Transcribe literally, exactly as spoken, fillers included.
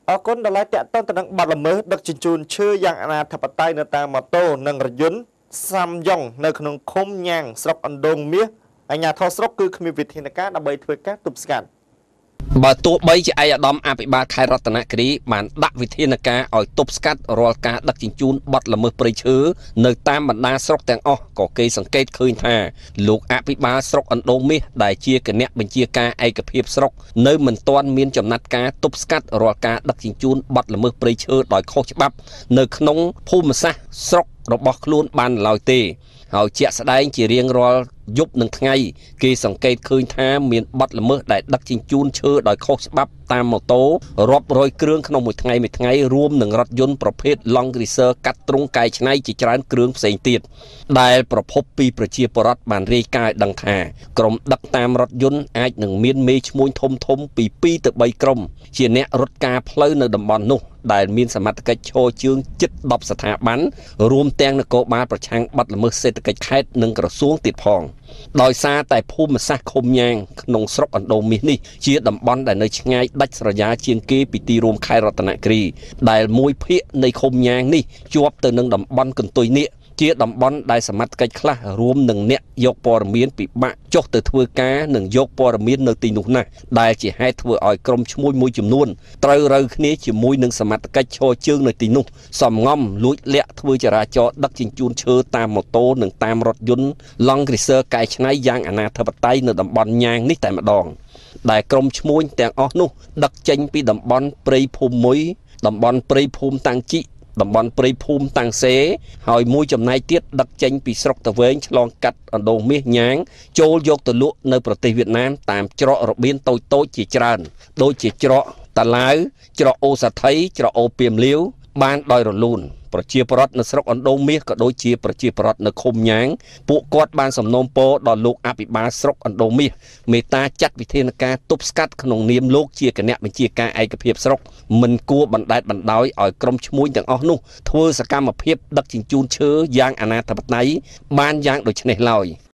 អរគុណដល់ឡាយតាក់ទងទៅនឹងបាត់ល្មើសដឹកជញ្ជូនឈើយ៉ាងអនាធិបតេយ្យនៅតាមម៉ូតូនិងរថយន្តសាំយ៉ុងនៅក្នុងឃុំញ៉ាងស្រុកអណ្ដូងមាសអាជ្ញាធរស្រុកគឺគ្មានវិធានការដើម្បីធ្វើការទប់ស្កាត់បើទោះបីជាឯកឧត្តមអភិបាលខេត្តរតនគិរីបានដាក់វិធានការឲ្យទប់ស្កាត់រាល់ការដឹកជញ្ជូនបទល្មើសព្រៃឈើនៅតាមបណ្ដាស្រុកទាំងអស់ក៏គេសង្កេតឃើញថាលោកអភិបាលស្រុកអណ្ដូងមាសដែលជាគណៈបញ្ជាការឯកភាពស្រុកនៅមិនទាន់មានចំណាត់ការទប់ស្កាត់រាល់ការដឹកជញ្ជូនបទល្មើសព្រៃឈើដោយខុសច្បាប់នៅក្នុងភូមិសាស្ត្រស្រុករបស់ខ្លួនបានឡើយទេហើយជាក់ស្ដែងជារៀងរាល់យប់និងថ្ងៃគេសង្កេតឃើញថាមានបទល្មើសដែលដឹកជញ្ជូនឈើដោយខុសច្បាប់តាមម៉ូតូរាប់រយគ្រឿងក្នុងមួយថ្ងៃមួយថ្ងៃរួមនឹងរថយន្តប្រភេទ Long Racer កាត់ទ្រង់កែច្នៃជាច្រើនគ្រឿងផ្សេងទៀតដែលប្រភពពីប្រជាពលរដ្ឋបានរាយការណ៍ដឹងថាក្រុមដឹកតាមរថយន្តអាចនឹងមានមេឈ្មួញធំធំពីពីរទៅបីក្រុមជាអ្នករត់ការផ្លូវនៅតំបន់នោះដែលមានសមត្ថកិច្ចឈរជើងជិតដប់ស្ថាប័នរួមទាំងនគរបាលប្រឆាំងបទល្មើសសេដ្ឋកិច្ចខេត្តនិងក្រសួងទៀតផងដោយសារតែភូមិសាស្ត្រឃុំញ៉ាងក្នុងស្រុកអណ្ដូងមាសនេះជាតំបន់ដែលនៅឆ្ងាយដាច់ស្រយាលជាងគេពីទីរួមខេត្តរតនគិរីដែលមួយភាគនៃឃុំញ៉ាងនេះជាប់ទៅនឹងតំបន់កន្ទុយនាគជាតំបន់ដែលសមត្ថកិច្ចខ្លះរួមនឹងអ្នកយកព័ត៌មានពិបាកចុះទៅធ្វើការនិងយកព័ត៌មាននៅទីនោះណាស់ដែលជាហេតុធ្វើឲ្យក្រុមឈ្មួញមួយចំនួនត្រូវរើគ្នាជាមួយនឹងសមត្ថកិច្ចឈរជើងនៅទីនោះសំងំលួចលាក់ធ្វើចរាចរណ៍ដឹកជញ្ជូនឈើតាមម៉ូតូនិងតាមរថយន្ត Long Racer កែច្នៃយ៉ាងអនាធិបតេយ្យនៅតំបន់ញ៉ាងនេះតែម្ដងដែលក្រុមឈ្មួញទាំងអស់នោះដឹកចេញពីតំបន់ព្រៃភូមិមួយតំបន់ព្រៃភូមិតាំងជីតំបន់ព្រៃភូមិតាំងសេហើយមួយចំណែកទៀតដឹកចេញពីស្រុកតាវែងឆ្លងកាត់អណ្ដូងមាសញ៉ាងចូលយកទៅលក់នៅប្រទេសវៀតណាមតាមច្រករបៀនតូចតូចជាច្រើនដូចជាច្រកតាឡាវច្រកអូសាថៃច្រកអូពីមលាវបានដោយរលូនប្រជាពលរដ្ឋនៅស្រុកអណ្ដូងមាសក៏ដូចជាប្រជាពលរដ្ឋនៅឃុំញ៉ាងពួកគាត់បានសំណូមពរដល់លោកអភិបាលស្រុកអណ្ដូងមាសមេត្តាចាត់វិធានការទប់ស្កាត់ក្នុងនាមលោកជាគណៈបញ្ជាការឯកភាពស្រុកមិនគួរបណ្តែតបណ្តោយឲ្យក្រុមឈ្មួញទាំងអស់នោះធ្វើសកម្មភាពដឹកជញ្ជូនឈើយ៉ាងអនាធិបតេយ្យបានយ៉ាងដូចនេះឡើយ